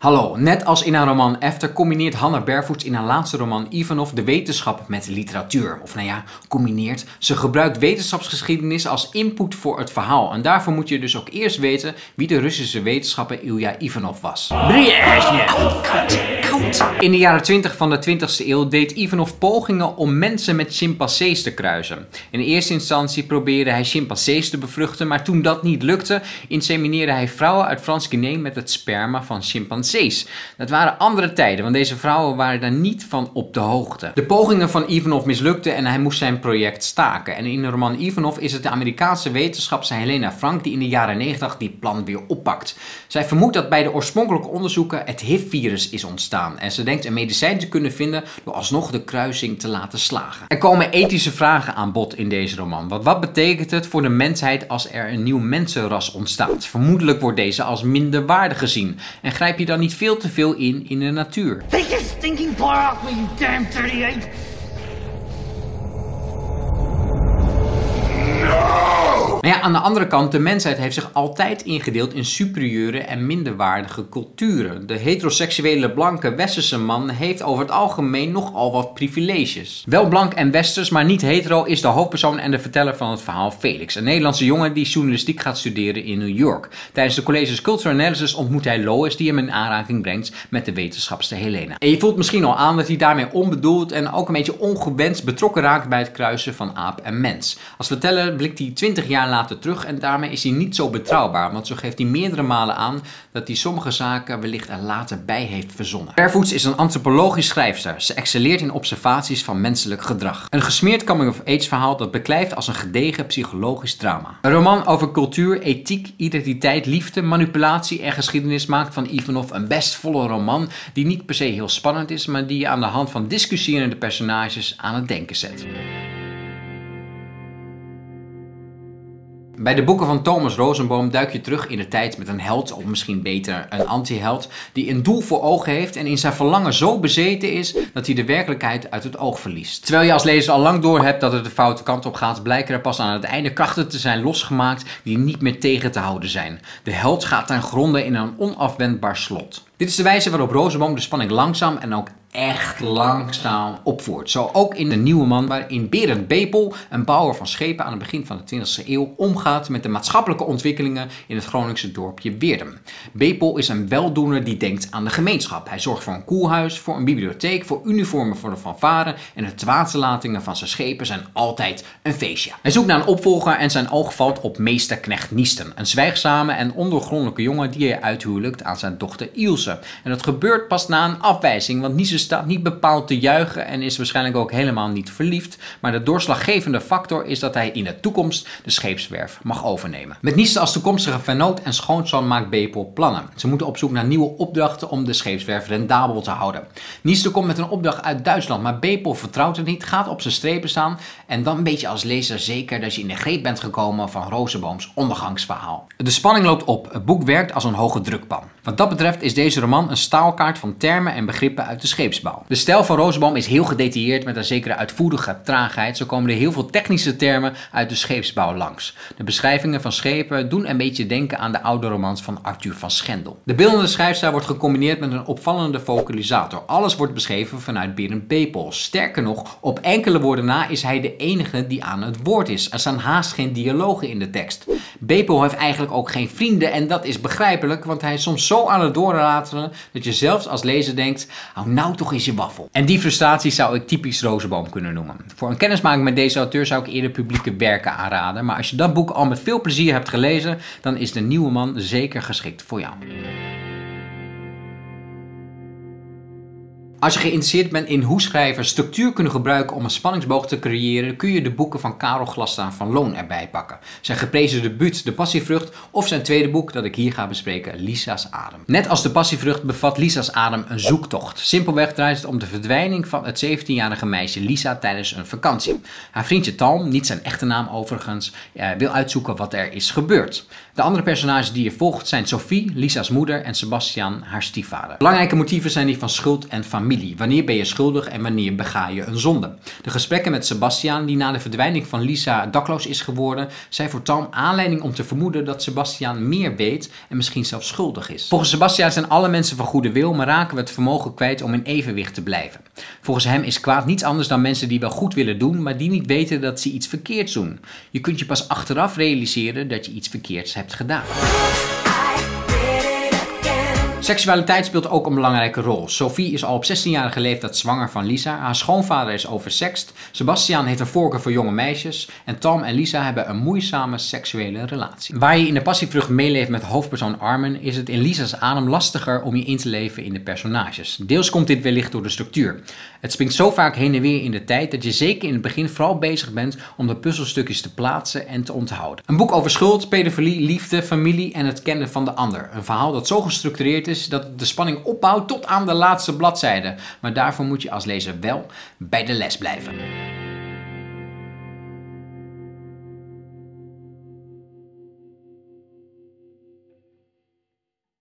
Hallo, net als in haar roman After combineert Hannah Barefoots in haar laatste roman Ivanov de wetenschap met literatuur. Of nou ja, combineert. Ze gebruikt wetenschapsgeschiedenis als input voor het verhaal. En daarvoor moet je dus ook eerst weten wie de Russische wetenschapper Ilya Ivanov was. In de jaren 20 van de 20e eeuw deed Ivanov pogingen om mensen met chimpansees te kruisen. In eerste instantie probeerde hij chimpansees te bevruchten, maar toen dat niet lukte, insemineerde hij vrouwen uit Frans-Guinea met het sperma van chimpansees. Dat waren andere tijden, want deze vrouwen waren daar niet van op de hoogte. De pogingen van Ivanov mislukten en hij moest zijn project staken. En in de roman Ivanov is het de Amerikaanse wetenschapster Helena Frank die in de jaren 90 die plan weer oppakt. Zij vermoedt dat bij de oorspronkelijke onderzoeken het HIV-virus is ontstaan. En ze denkt een medicijn te kunnen vinden door alsnog de kruising te laten slagen. Er komen ethische vragen aan bod in deze roman. Want wat betekent het voor de mensheid als er een nieuw mensenras ontstaat? Vermoedelijk wordt deze als minderwaardig gezien. En grijp je dan niet veel te veel in de natuur? Take your stinking paw off me, you damn dirty ape! Maar ja, aan de andere kant, de mensheid heeft zich altijd ingedeeld in superieure en minderwaardige culturen. De heteroseksuele blanke westerse man heeft over het algemeen nogal wat privileges. Wel blank en westers, maar niet hetero is de hoofdpersoon en de verteller van het verhaal Felix. Een Nederlandse jongen die journalistiek gaat studeren in New York. Tijdens de colleges Cultural Analysis ontmoet hij Lois die hem in aanraking brengt met de wetenschapster Helena. En je voelt misschien al aan dat hij daarmee onbedoeld en ook een beetje ongewenst betrokken raakt bij het kruisen van aap en mens. Als verteller blikt hij 20 jaar later terug en daarmee is hij niet zo betrouwbaar, want zo geeft hij meerdere malen aan dat hij sommige zaken wellicht er later bij heeft verzonnen. Barefoots is een antropologisch schrijfster. Ze excelleert in observaties van menselijk gedrag. Een gesmeerd coming-of-age verhaal dat beklijft als een gedegen psychologisch drama. Een roman over cultuur, ethiek, identiteit, liefde, manipulatie en geschiedenis maakt van Ivanov een best volle roman die niet per se heel spannend is, maar die je aan de hand van discussierende personages aan het denken zet. Bij de boeken van Thomas Rosenbaum duik je terug in de tijd met een held, of misschien beter een anti-held, die een doel voor ogen heeft en in zijn verlangen zo bezeten is dat hij de werkelijkheid uit het oog verliest. Terwijl je als lezer al lang door hebt dat het de foute kant op gaat, blijken er pas aan het einde krachten te zijn losgemaakt die niet meer tegen te houden zijn. De held gaat ten gronde in een onafwendbaar slot. Dit is de wijze waarop Rosenbaum de spanning langzaam en ook echt langzaam opvoert. Zo ook in De Nieuwe Man, waarin Berend Bepel, een bouwer van schepen aan het begin van de 20e eeuw, omgaat met de maatschappelijke ontwikkelingen in het Groningse dorpje Weerdum. Bepel is een weldoener die denkt aan de gemeenschap. Hij zorgt voor een koelhuis, voor een bibliotheek, voor uniformen voor de fanfare en de waterlatingen van zijn schepen zijn altijd een feestje. Hij zoekt naar een opvolger en zijn oog valt op meesterknecht Niesten, een zwijgzame en ondoorgrondelijke jongen die hij uithuwelijkt aan zijn dochter Ilse. En dat gebeurt pas na een afwijzing, want Niesten staat niet bepaald te juichen en is waarschijnlijk ook helemaal niet verliefd. Maar de doorslaggevende factor is dat hij in de toekomst de scheepswerf mag overnemen. Met Niesten als toekomstige vernoot en schoonzoon maakt Bepel plannen. Ze moeten op zoek naar nieuwe opdrachten om de scheepswerf rendabel te houden. Niesten komt met een opdracht uit Duitsland, maar Bepel vertrouwt het niet, gaat op zijn strepen staan en dan weet je als lezer zeker dat je in de greep bent gekomen van Rosenbaums ondergangsverhaal. De spanning loopt op. Het boek werkt als een hoge drukpan. Wat dat betreft is deze roman een staalkaart van termen en begrippen uit de scheepsbouw. De stijl van Rosenbaum is heel gedetailleerd met een zekere uitvoerige traagheid. Zo komen er heel veel technische termen uit de scheepsbouw langs. De beschrijvingen van schepen doen een beetje denken aan de oude romans van Arthur van Schendel. De beeldende schrijfstijl wordt gecombineerd met een opvallende vocalisator. Alles wordt beschreven vanuit Berend Bepel. Sterker nog, op enkele woorden na is hij de enige die aan het woord is. Er staan haast geen dialogen in de tekst. Bepel heeft eigenlijk ook geen vrienden en dat is begrijpelijk, want hij is soms zo aan het doorratelen dat je zelfs als lezer denkt, hou nou toch eens je waffel. En die frustratie zou ik typisch Rosenbaum kunnen noemen. Voor een kennismaking met deze auteur zou ik eerder publieke werken aanraden, maar als je dat boek al met veel plezier hebt gelezen, dan is De Nieuwe Man zeker geschikt voor jou. Als je geïnteresseerd bent in hoe schrijvers structuur kunnen gebruiken om een spanningsboog te creëren, kun je de boeken van Karel Glasstaan van Loon erbij pakken. Zijn geprezen debuut De Passievrucht of zijn tweede boek dat ik hier ga bespreken, Lisa's Adem. Net als De Passievrucht bevat Lisa's Adem een zoektocht. Simpelweg draait het om de verdwijning van het 17-jarige meisje Lisa tijdens een vakantie. Haar vriendje Talm, niet zijn echte naam overigens, wil uitzoeken wat er is gebeurd. De andere personages die je volgt zijn Sophie, Lisa's moeder en Sebastian, haar stiefvader. Belangrijke motieven zijn die van schuld en familie. familie. Wanneer ben je schuldig en wanneer bega je een zonde? De gesprekken met Sebastiaan, die na de verdwijning van Lisa dakloos is geworden, zijn voor Tom aanleiding om te vermoeden dat Sebastiaan meer weet en misschien zelfs schuldig is. Volgens Sebastiaan zijn alle mensen van goede wil, maar raken we het vermogen kwijt om in evenwicht te blijven. Volgens hem is kwaad niets anders dan mensen die wel goed willen doen, maar die niet weten dat ze iets verkeerds doen. Je kunt je pas achteraf realiseren dat je iets verkeerds hebt gedaan. Seksualiteit speelt ook een belangrijke rol. Sophie is al op 16-jarige leeftijd zwanger van Lisa. Haar schoonvader is oversext. Sebastiaan heeft een voorkeur voor jonge meisjes. En Tom en Lisa hebben een moeizame seksuele relatie. Waar je in de passievrucht meeleeft met hoofdpersoon Armin, is het in Lisa's adem lastiger om je in te leven in de personages. Deels komt dit wellicht door de structuur. Het springt zo vaak heen en weer in de tijd dat je zeker in het begin vooral bezig bent om de puzzelstukjes te plaatsen en te onthouden. Een boek over schuld, pedofilie, liefde, familie en het kennen van de ander. Een verhaal dat zo gestructureerd is dat het de spanning opbouwt tot aan de laatste bladzijde. Maar daarvoor moet je als lezer wel bij de les blijven.